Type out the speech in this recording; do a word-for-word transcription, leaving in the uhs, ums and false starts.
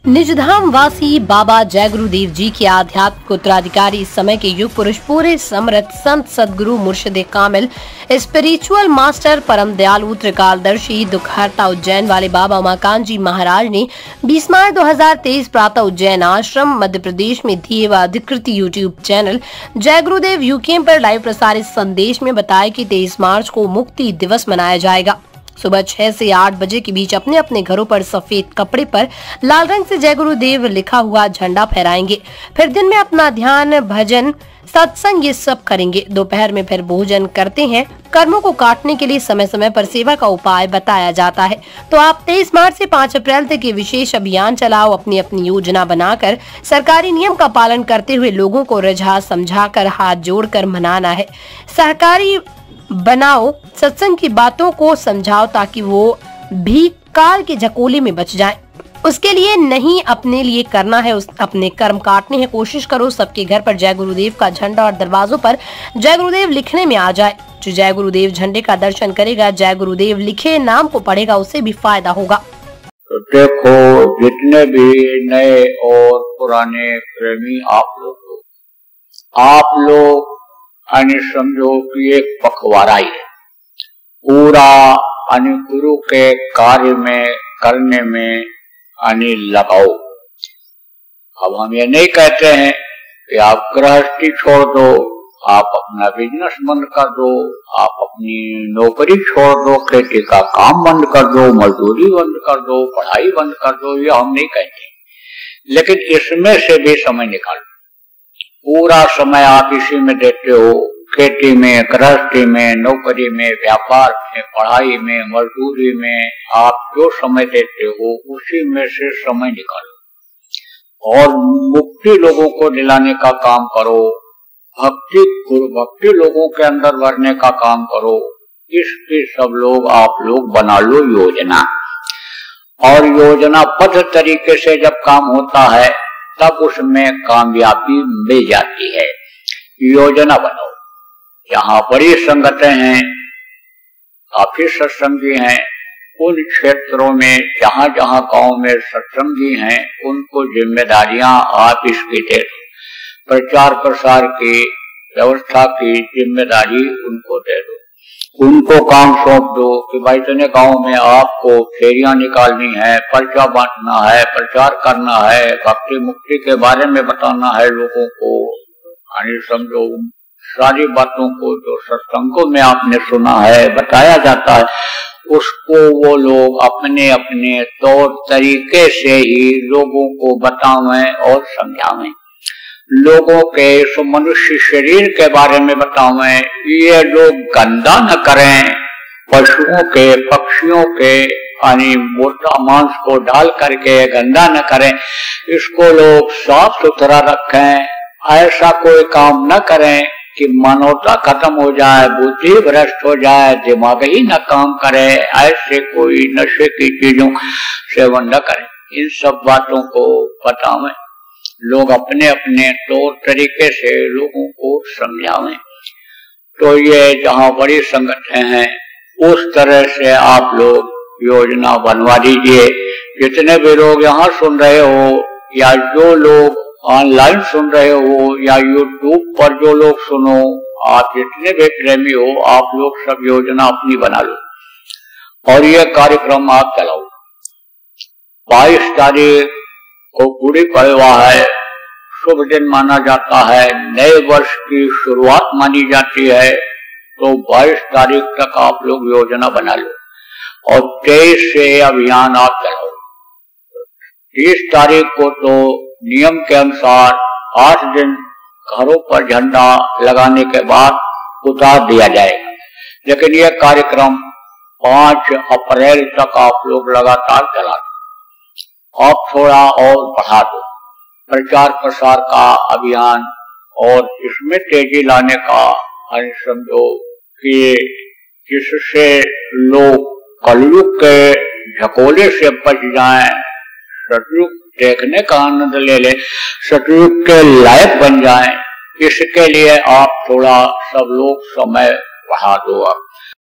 निजधाम वासी बाबा जय गुरुदेव जी के आध्यात्मिक उत्तराधिकारी, इस समय के युग पुरुष, पूरे समृद्ध संत सदगुरु मुर्शिद कामिल, स्पिरिचुअल मास्टर, परम दयालु, त्रिकालदर्शी, दुखहर्ता उज्जैन वाले बाबा उमाकांत जी महाराज ने बीस मार्च दो हजार तेईस प्रातः उज्जैन आश्रम मध्य प्रदेश में दिए व अधिकृत यूट्यूब चैनल जय गुरुदेव यूकेएम पर लाइव प्रसारित संदेश में बताया कि तेईस मार्च को मुक्ति दिवस मनाया जाएगा। सुबह छह से आठ बजे के बीच अपने अपने घरों पर सफेद कपड़े पर लाल रंग से जय गुरुदेव लिखा हुआ झंडा फहराएंगे। फिर दिन में अपना ध्यान, भजन, सत्संग ये सब करेंगे। दोपहर में फिर भोजन करते हैं। कर्मों को काटने के लिए समय समय पर सेवा का उपाय बताया जाता है। तो आप तेईस मार्च से पाँच अप्रैल तक ये विशेष अभियान चलाओ। अपनी अपनी योजना बनाकर सरकारी नियम का पालन करते हुए लोगों को रिझा समझाकर हाथ जोड़कर मनाना है। सहकारी बनाओ, सत्संग की बातों को समझाओ ताकि वो भी काल के झकोले में बच जाएं। उसके लिए नहीं, अपने लिए करना है, उस अपने कर्म काटने हैं। कोशिश करो सबके घर पर जय गुरुदेव का झंडा और दरवाजों पर जय गुरुदेव लिखने में आ जाए। जो जय गुरुदेव झंडे का दर्शन करेगा, जय गुरुदेव लिखे नाम को पढ़ेगा, उसे भी फायदा होगा। तो देखो, जितने भी नए और पुराने प्रेमी आप लोग हो, आप लोग यानी समझो कि एक पखवाड़ा ही है पूरा, यानी गुरु के कार्य में करने में यानी लगाओ। अब हम ये नहीं कहते हैं कि आप गृहस्थी छोड़ दो, आप अपना बिजनेस बंद कर दो, आप अपनी नौकरी छोड़ दो, खेती का काम बंद कर दो, मजदूरी बंद कर दो, पढ़ाई बंद कर दो, ये हम नहीं कहते। लेकिन इसमें से भी समय निकालो। पूरा समय आप इसी में देते हो, खेती में, गृहस्थी में, नौकरी में, व्यापार में, पढ़ाई में, मजदूरी में, आप जो समय देते हो उसी में से समय निकालो और मुक्ति लोगों को दिलाने का काम करो। भक्ति, गुरु भक्ति लोगों के अंदर भरने का काम करो। इसकी सब लोग आप लोग बना लो योजना, और योजनाबद्ध तरीके से जब काम होता है तब उसमें कामयाबी मिल जाती है। योजना बनाओ। यहाँ बड़ी संगतें हैं, काफी सत्संगी हैं। उन क्षेत्रों में जहाँ जहाँ गांव में सत्संगी हैं उनको जिम्मेदारियां आप इसकी दे दो। प्रचार प्रसार की व्यवस्था की जिम्मेदारी उनको दे दो। उनको काम सौंप दो कि भाई इतने गांव में आपको फेरियां निकालनी है, पर्चा बांटना है, प्रचार करना है, भक्ति मुक्ति के बारे में बताना है लोगों को। यानी समझो सारी बातों को जो सत्संगों में आपने सुना है, बताया जाता है, उसको वो लोग अपने अपने तौर तरीके से ही लोगों को बतावें और समझावें। लोगों के इस मनुष्य शरीर के बारे में बतावें। ये लोग गंदा न करें, पशुओं के, पक्षियों के यानी मोटा मांस को डाल करके गंदा न करें। इसको लोग साफ सुथरा रखें। ऐसा कोई काम न करें कि मानवता खत्म हो जाए, बुद्धि भ्रष्ट हो जाए, दिमाग ही न काम करे। ऐसे कोई नशे की चीजों सेवन न करें। इन सब बातों को बतावें। लोग अपने अपने तौर तरीके से लोगों को समझावें। तो ये जहाँ बड़ी संगठन हैं उस तरह से आप लोग योजना बनवा दीजिए। जितने भी लोग यहाँ सुन रहे हो या जो लोग ऑनलाइन सुन रहे हो या यूट्यूब पर जो लोग सुनो, आप जितने भी प्रेमी हो आप लोग सब योजना अपनी बना लो और ये कार्यक्रम आप चलाओ। बाईस तारीख को गुड़ी पड़वा है, शुभ दिन माना जाता है, नए वर्ष की शुरुआत मानी जाती है। तो बाईस तारीख तक आप लोग योजना बना लो और तेईस से अभियान आप चलाओ। तीस तारीख को तो नियम के अनुसार आठ दिन घरों पर झंडा लगाने के बाद उतार दिया जाएगा। लेकिन यह कार्यक्रम पाँच अप्रैल तक आप लोग लगातार चला दो। आप थोड़ा और बढ़ा दो प्रचार प्रसार का अभियान और इसमें तेजी लाने का। समझो कि जिससे लोग कलयुग के झकोले से बच जाएं, सतयुग देखने का आनंद ले ले, सतयुग के लायक बन जाएं। इसके लिए आप थोड़ा सब लोग समय बढ़ा दो।